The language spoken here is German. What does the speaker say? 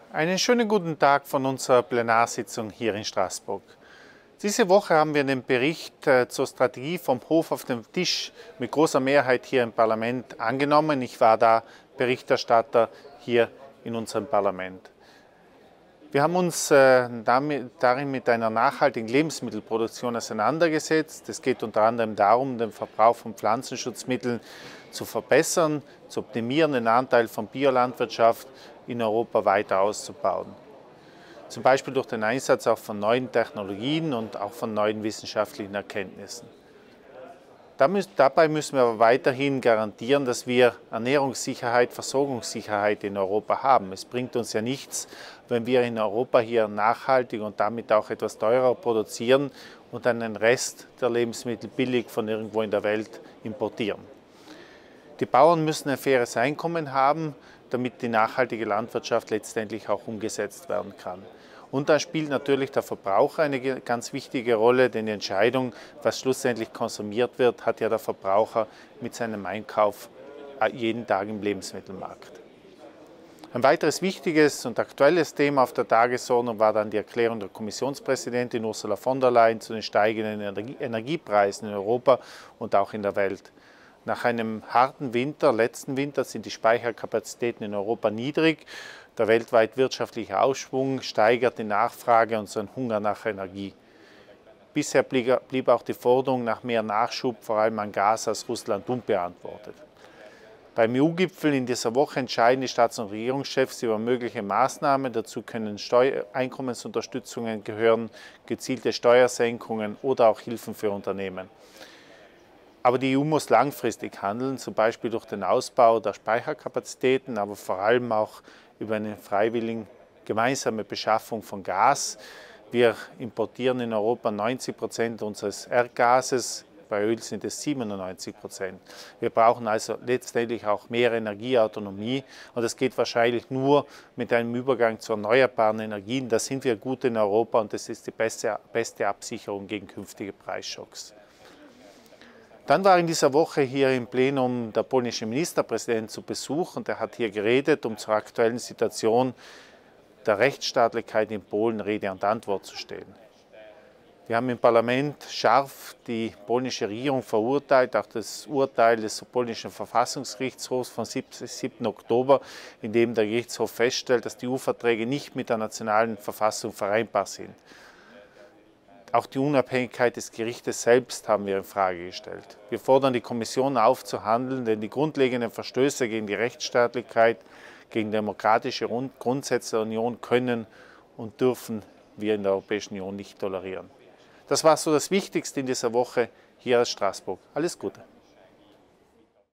Einen schönen guten Tag von unserer Plenarsitzung hier in Straßburg. Diese Woche haben wir den Bericht zur Strategie vom Hof auf den Tisch mit großer Mehrheit hier im Parlament angenommen. Ich war da Berichterstatter hier in unserem Parlament. Wir haben uns darin mit einer nachhaltigen Lebensmittelproduktion auseinandergesetzt. Es geht unter anderem darum, den Verbrauch von Pflanzenschutzmitteln zu verbessern, zu optimieren, den Anteil von Biolandwirtschaft in Europa weiter auszubauen. Zum Beispiel durch den Einsatz auch von neuen Technologien und auch von neuen wissenschaftlichen Erkenntnissen. Dabei müssen wir aber weiterhin garantieren, dass wir Ernährungssicherheit, Versorgungssicherheit in Europa haben. Es bringt uns ja nichts, wenn wir in Europa hier nachhaltig und damit auch etwas teurer produzieren und dann den Rest der Lebensmittel billig von irgendwo in der Welt importieren. Die Bauern müssen ein faires Einkommen haben, damit die nachhaltige Landwirtschaft letztendlich auch umgesetzt werden kann. Und da spielt natürlich der Verbraucher eine ganz wichtige Rolle, denn die Entscheidung, was schlussendlich konsumiert wird, hat ja der Verbraucher mit seinem Einkauf jeden Tag im Lebensmittelmarkt. Ein weiteres wichtiges und aktuelles Thema auf der Tagesordnung war dann die Erklärung der Kommissionspräsidentin Ursula von der Leyen zu den steigenden Energiepreisen in Europa und auch in der Welt. Nach einem harten Winter, letzten Winter, sind die Speicherkapazitäten in Europa niedrig. Der weltweit wirtschaftliche Aufschwung steigert die Nachfrage und den Hunger nach Energie. Bisher blieb auch die Forderung nach mehr Nachschub, vor allem an Gas aus Russland, unbeantwortet. Beim EU-Gipfel in dieser Woche entscheiden die Staats- und Regierungschefs über mögliche Maßnahmen. Dazu können Einkommensunterstützungen gehören, gezielte Steuersenkungen oder auch Hilfen für Unternehmen. Aber die EU muss langfristig handeln, zum Beispiel durch den Ausbau der Speicherkapazitäten, aber vor allem auch über eine freiwillige gemeinsame Beschaffung von Gas. Wir importieren in Europa 90% unseres Erdgases, bei Öl sind es 97%. Wir brauchen also letztendlich auch mehr Energieautonomie und das geht wahrscheinlich nur mit einem Übergang zu erneuerbaren Energien. Da sind wir gut in Europa und das ist die beste Absicherung gegen künftige Preisschocks. Dann war in dieser Woche hier im Plenum der polnische Ministerpräsident zu Besuch und er hat hier geredet, um zur aktuellen Situation der Rechtsstaatlichkeit in Polen Rede und Antwort zu stehen. Wir haben im Parlament scharf die polnische Regierung verurteilt, auch das Urteil des polnischen Verfassungsgerichtshofs vom 7. Oktober, in dem der Gerichtshof feststellt, dass die EU-Verträge nicht mit der nationalen Verfassung vereinbar sind. Auch die Unabhängigkeit des Gerichtes selbst haben wir in Frage gestellt. Wir fordern die Kommission auf zu handeln, denn die grundlegenden Verstöße gegen die Rechtsstaatlichkeit, gegen demokratische Grundsätze der Union können und dürfen wir in der Europäischen Union nicht tolerieren. Das war so das Wichtigste in dieser Woche hier aus Straßburg. Alles Gute!